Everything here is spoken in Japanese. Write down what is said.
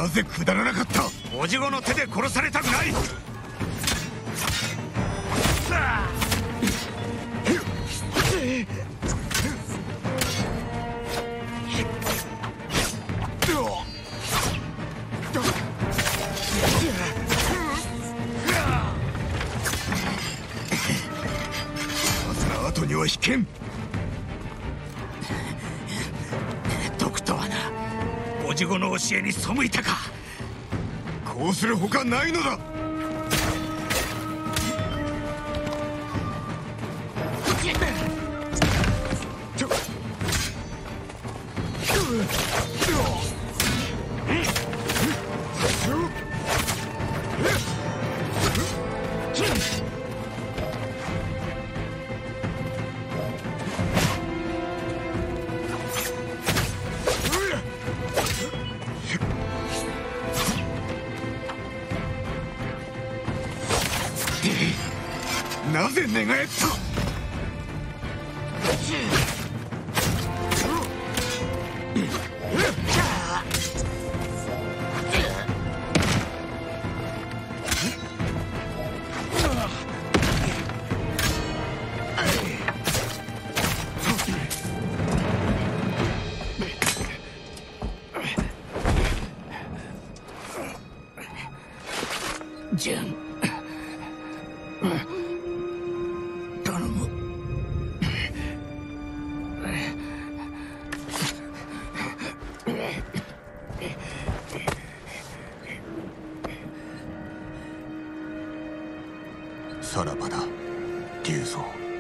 なぜ下らなかった。おじごの手で殺されたくない。後には引けん。毒とはな、おじごの教えに背いたか。こうするほかないのだ。なぜ寝返った。ジュン、頼む。さらばだ、竜蔵。